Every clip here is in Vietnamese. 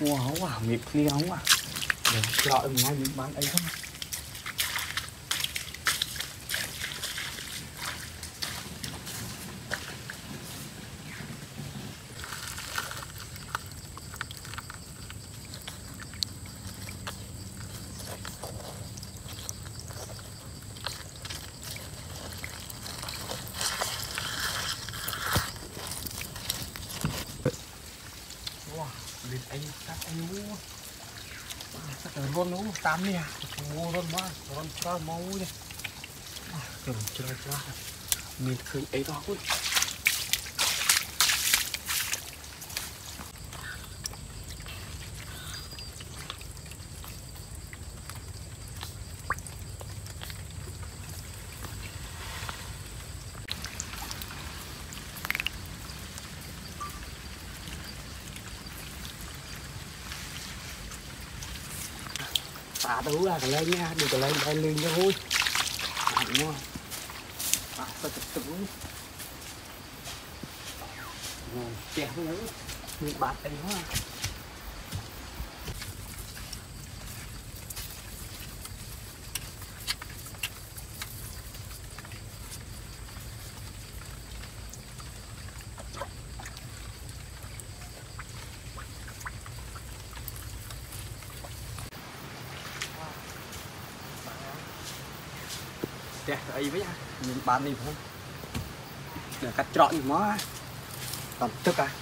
wow à miệt kia không à đừng cho em ngay những bán ấy không biết anh cắt anh mua cắt rồi luôn luôn tám nè mua luôn mà luôn cho mau đi cầm chơi quá mình khơi ấy đó thôi phá đấu là cái lên nha đừng có lên đây lên cho vui đúng không phá thật tự chèo nữa mình bạt đây quá kìa ấy với nhìn bán đi không để cắt trọn gì má còn tức à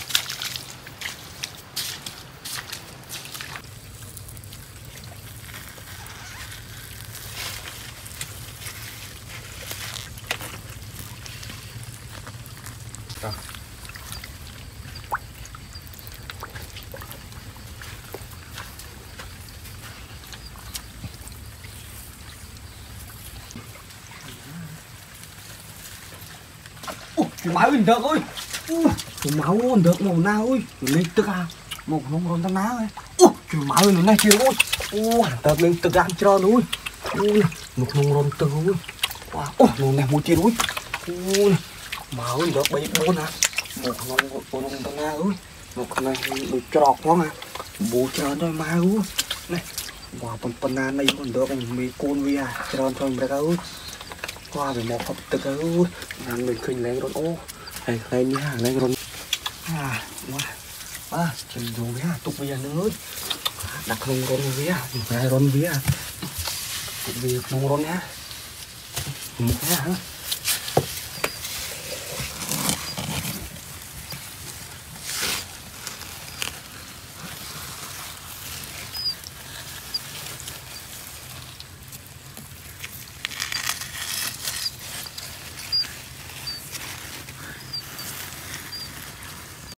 rồi máu bình thường ơi máu bình thường màu nào ơi lên tức à một không còn tao ná ơi máu nó này chưa ơi tập lên tức ăn cho nuôi một không còn từ ơi nó này một chiếc ơi máu bình thường bảy bốn à một không còn tao ná ơi một này được trọt quá mà bố chờ thôi máu ơi này quả phần này còn được mì côn vi à chờ thôi người ta ơi qua về một hộp tức ơi làm mình khinh lên rồi ô hay lên nha lên rồi chân dùng với tục bây giờ nữa đặt không con với phải con với cũng vì không con nhá một nhá